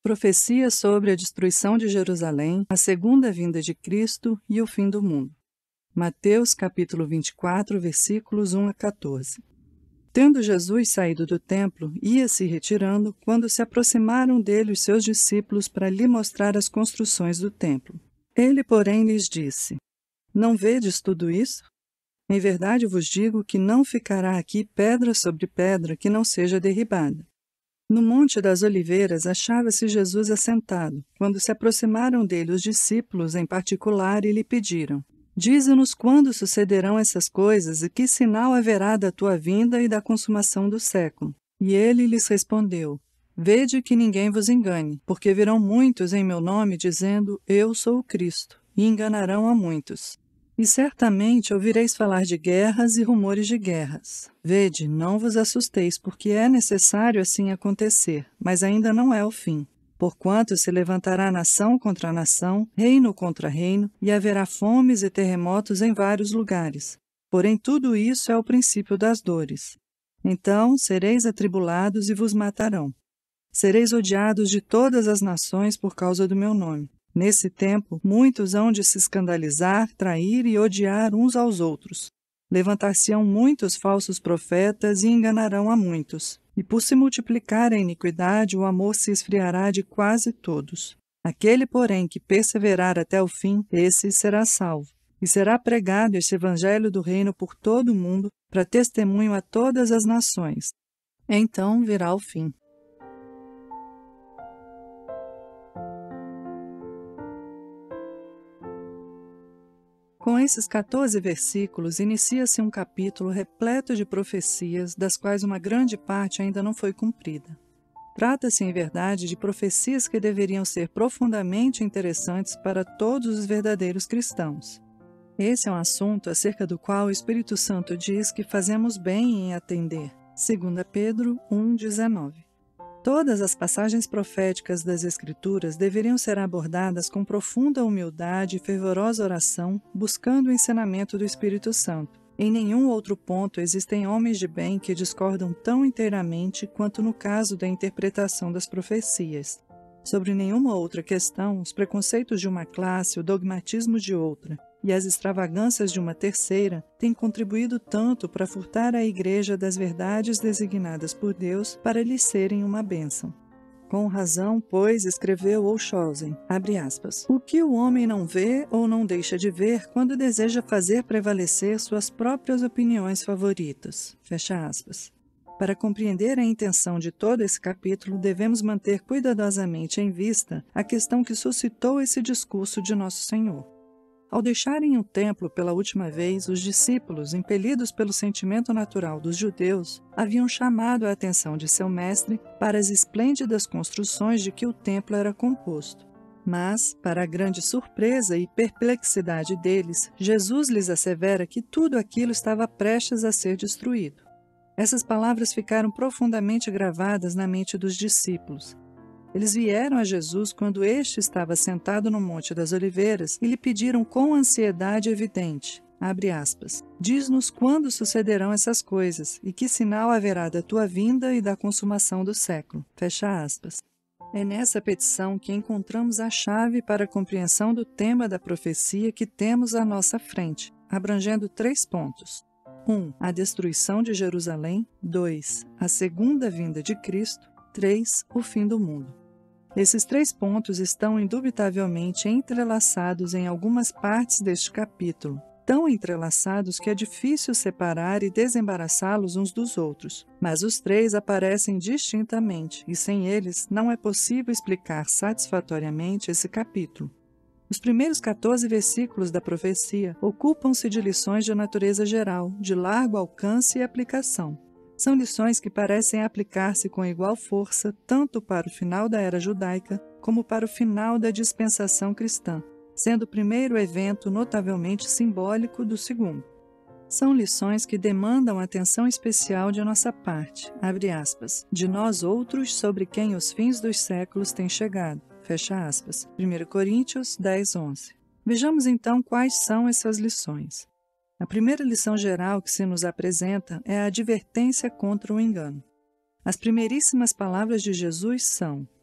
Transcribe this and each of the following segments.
Profecia sobre a destruição de Jerusalém, a segunda vinda de Cristo e o fim do mundo. Mateus capítulo 24, versículos 1 a 14. Tendo Jesus saído do templo, ia se retirando, quando se aproximaram dele os seus discípulos para lhe mostrar as construções do templo. Ele, porém, lhes disse: Não vedes tudo isso? Em verdade vos digo que não ficará aqui pedra sobre pedra que não seja derribada. No Monte das Oliveiras achava-se Jesus assentado, quando se aproximaram dele os discípulos em particular e lhe pediram: Dize-nos quando sucederão essas coisas e que sinal haverá da tua vinda e da consumação do século. E ele lhes respondeu: Vede que ninguém vos engane, porque virão muitos em meu nome dizendo: Eu sou o Cristo, e enganarão a muitos. E certamente ouvireis falar de guerras e rumores de guerras. Vede, não vos assusteis, porque é necessário assim acontecer, mas ainda não é o fim. Porquanto se levantará nação contra nação, reino contra reino, e haverá fomes e terremotos em vários lugares. Porém tudo isso é o princípio das dores. Então sereis atribulados e vos matarão. Sereis odiados de todas as nações por causa do meu nome. Nesse tempo, muitos hão de se escandalizar, trair e odiar uns aos outros. Levantar-se-ão muitos falsos profetas e enganarão a muitos. E por se multiplicar a iniquidade, o amor se esfriará de quase todos. Aquele, porém, que perseverar até o fim, esse será salvo. E será pregado este evangelho do reino por todo o mundo, para testemunho a todas as nações. Então virá o fim. Com esses 14 versículos, inicia-se um capítulo repleto de profecias, das quais uma grande parte ainda não foi cumprida. Trata-se, em verdade, de profecias que deveriam ser profundamente interessantes para todos os verdadeiros cristãos. Esse é um assunto acerca do qual o Espírito Santo diz que fazemos bem em atender. 2 Pedro 1,19. Todas as passagens proféticas das Escrituras deveriam ser abordadas com profunda humildade e fervorosa oração, buscando o ensinamento do Espírito Santo. Em nenhum outro ponto existem homens de bem que discordam tão inteiramente quanto no caso da interpretação das profecias. Sobre nenhuma outra questão, os preconceitos de uma classe, o dogmatismo de outra e as extravagâncias de uma terceira têm contribuído tanto para furtar a Igreja das verdades designadas por Deus para lhes serem uma bênção. Com razão, pois, escreveu Olshausen, abre aspas, o que o homem não vê ou não deixa de ver quando deseja fazer prevalecer suas próprias opiniões favoritas, fecha aspas. Para compreender a intenção de todo esse capítulo, devemos manter cuidadosamente em vista a questão que suscitou esse discurso de Nosso Senhor. Ao deixarem o templo pela última vez, os discípulos, impelidos pelo sentimento natural dos judeus, haviam chamado a atenção de seu mestre para as esplêndidas construções de que o templo era composto. Mas, para a grande surpresa e perplexidade deles, Jesus lhes assevera que tudo aquilo estava prestes a ser destruído. Essas palavras ficaram profundamente gravadas na mente dos discípulos. Eles vieram a Jesus quando este estava sentado no Monte das Oliveiras e lhe pediram com ansiedade evidente, abre aspas, diz-nos quando sucederão essas coisas e que sinal haverá da tua vinda e da consumação do século, fecha aspas. É nessa petição que encontramos a chave para a compreensão do tema da profecia que temos à nossa frente, abrangendo 3 pontos. 1. A destruição de Jerusalém. 2. A segunda vinda de Cristo. 3. O fim do mundo. Esses 3 pontos estão indubitavelmente entrelaçados em algumas partes deste capítulo, tão entrelaçados que é difícil separar e desembaraçá-los uns dos outros, mas os 3 aparecem distintamente e sem eles não é possível explicar satisfatoriamente esse capítulo. Os primeiros 14 versículos da profecia ocupam-se de lições de natureza geral, de largo alcance e aplicação. São lições que parecem aplicar-se com igual força tanto para o final da era judaica como para o final da dispensação cristã, sendo o primeiro evento notavelmente simbólico do segundo. São lições que demandam atenção especial de nossa parte, abre aspas, de nós outros sobre quem os fins dos séculos têm chegado, fecha aspas, 1 Coríntios 10:11. Vejamos então quais são essas lições. A primeira lição geral que se nos apresenta é a advertência contra o engano. As primeiríssimas palavras de Jesus são: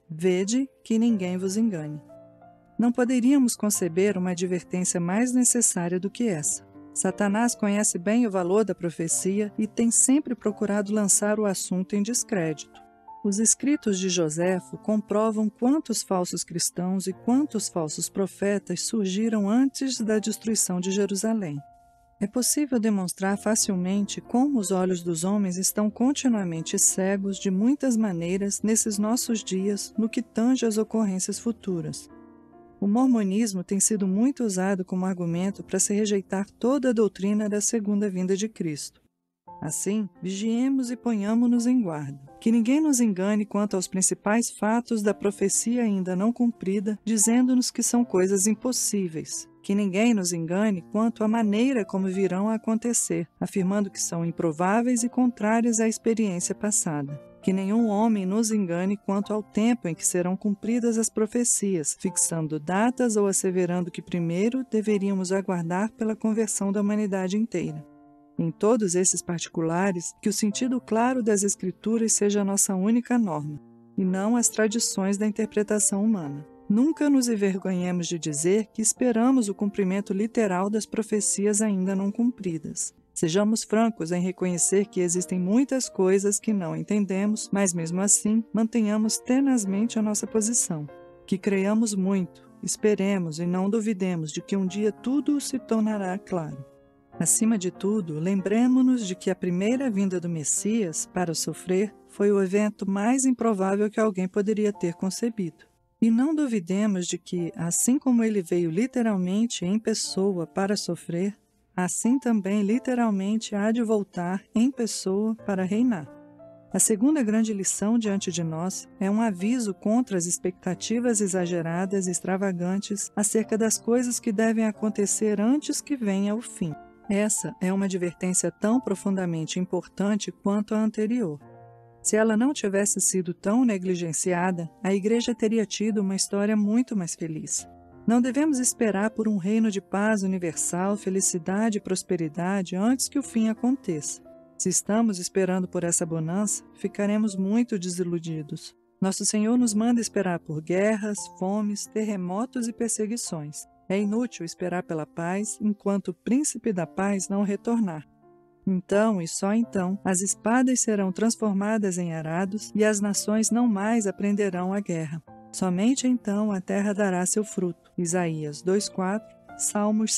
Vede que ninguém vos engane. Não poderíamos conceber uma advertência mais necessária do que essa. Satanás conhece bem o valor da profecia e tem sempre procurado lançar o assunto em descrédito. Os escritos de Joséfo comprovam quantos falsos cristãos e quantos falsos profetas surgiram antes da destruição de Jerusalém. É possível demonstrar facilmente como os olhos dos homens estão continuamente cegos de muitas maneiras nesses nossos dias no que tange às ocorrências futuras. O mormonismo tem sido muito usado como argumento para se rejeitar toda a doutrina da segunda vinda de Cristo. Assim, vigiemos e ponhamo-nos em guarda, que ninguém nos engane quanto aos principais fatos da profecia ainda não cumprida, dizendo-nos que são coisas impossíveis. Que ninguém nos engane quanto à maneira como virão a acontecer, afirmando que são improváveis e contrárias à experiência passada. Que nenhum homem nos engane quanto ao tempo em que serão cumpridas as profecias, fixando datas ou asseverando que primeiro deveríamos aguardar pela conversão da humanidade inteira. Em todos esses particulares, que o sentido claro das Escrituras seja a nossa única norma, e não as tradições da interpretação humana. Nunca nos envergonhemos de dizer que esperamos o cumprimento literal das profecias ainda não cumpridas. Sejamos francos em reconhecer que existem muitas coisas que não entendemos, mas mesmo assim mantenhamos tenazmente a nossa posição. Que creiamos muito, esperemos e não duvidemos de que um dia tudo se tornará claro. Acima de tudo, lembremo-nos de que a primeira vinda do Messias para sofrer foi o evento mais improvável que alguém poderia ter concebido. E não duvidemos de que, assim como ele veio literalmente em pessoa para sofrer, assim também literalmente há de voltar em pessoa para reinar. A segunda grande lição diante de nós é um aviso contra as expectativas exageradas e extravagantes acerca das coisas que devem acontecer antes que venha o fim. Essa é uma advertência tão profundamente importante quanto a anterior. Se ela não tivesse sido tão negligenciada, a Igreja teria tido uma história muito mais feliz. Não devemos esperar por um reino de paz universal, felicidade e prosperidade antes que o fim aconteça. Se estamos esperando por essa bonança, ficaremos muito desiludidos. Nosso Senhor nos manda esperar por guerras, fomes, terremotos e perseguições. É inútil esperar pela paz enquanto o príncipe da paz não retornar. Então, e só então, as espadas serão transformadas em arados e as nações não mais aprenderão a guerra. Somente então a terra dará seu fruto. Isaías 2:4, Salmos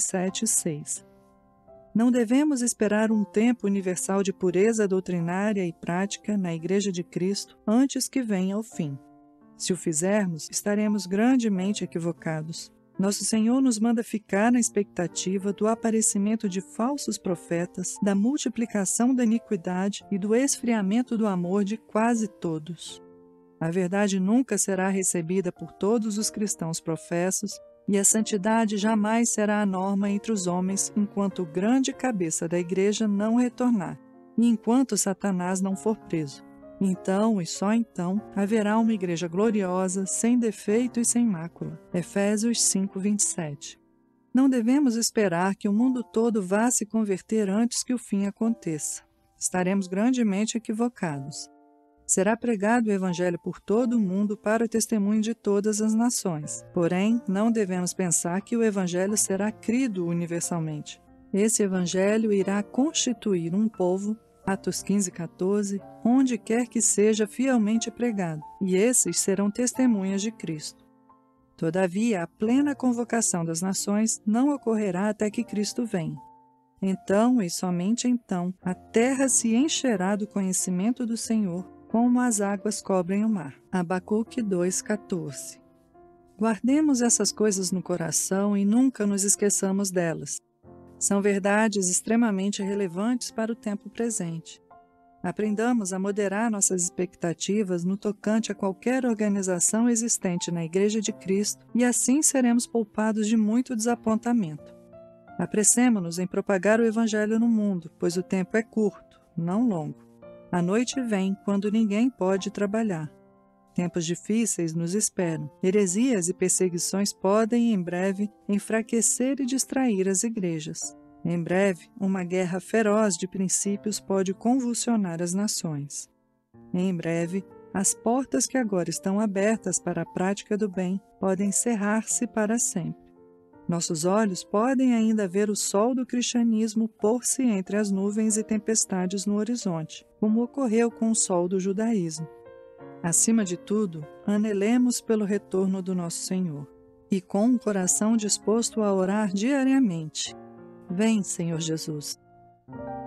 67:6. Não devemos esperar um tempo universal de pureza doutrinária e prática na Igreja de Cristo antes que venha o fim. Se o fizermos, estaremos grandemente equivocados. Nosso Senhor nos manda ficar na expectativa do aparecimento de falsos profetas, da multiplicação da iniquidade e do esfriamento do amor de quase todos. A verdade nunca será recebida por todos os cristãos professos e a santidade jamais será a norma entre os homens enquanto o grande cabeça da igreja não retornar e enquanto Satanás não for preso. Então, e só então, haverá uma igreja gloriosa, sem defeito e sem mácula. Efésios 5:27. Não devemos esperar que o mundo todo vá se converter antes que o fim aconteça. Estaremos grandemente equivocados. Será pregado o Evangelho por todo o mundo para o testemunho de todas as nações. Porém, não devemos pensar que o Evangelho será crido universalmente. Esse Evangelho irá constituir um povo, Atos 15:14, onde quer que seja fielmente pregado, e esses serão testemunhas de Cristo. Todavia, a plena convocação das nações não ocorrerá até que Cristo venha. Então, e somente então, a terra se encherá do conhecimento do Senhor, como as águas cobrem o mar. Abacuque 2:14. Guardemos essas coisas no coração e nunca nos esqueçamos delas. São verdades extremamente relevantes para o tempo presente. Aprendamos a moderar nossas expectativas no tocante a qualquer organização existente na Igreja de Cristo e assim seremos poupados de muito desapontamento. Apressemo-nos em propagar o Evangelho no mundo, pois o tempo é curto, não longo. A noite vem quando ninguém pode trabalhar. Tempos difíceis nos esperam. Heresias e perseguições podem, em breve, enfraquecer e distrair as igrejas. Em breve, uma guerra feroz de princípios pode convulsionar as nações. Em breve, as portas que agora estão abertas para a prática do bem podem cerrar-se para sempre. Nossos olhos podem ainda ver o sol do cristianismo pôr-se entre as nuvens e tempestades no horizonte, como ocorreu com o sol do judaísmo. Acima de tudo, anelemos pelo retorno do nosso Senhor, e com um coração disposto a orar diariamente: Vem, Senhor Jesus.